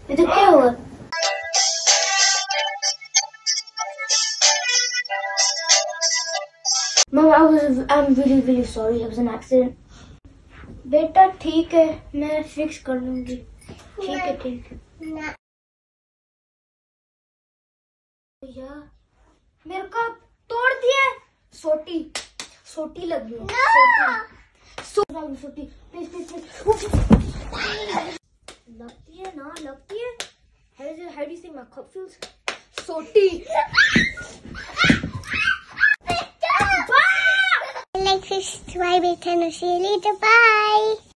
ये तो क्या हुआ? Mom, I'm really sorry. It was an accident. बेटा ठीक है, मैं फिक्स कर लूंगी। ठीक है ठीक है। यार मेरे को तोड़ दिया। सोटी सोटी लग गई। सोटी प्लीज प्लीज प्लीज। लगती है ना, लगती है। How do you think my cup feels? CT. Like, subscribe, and see you later. Bye.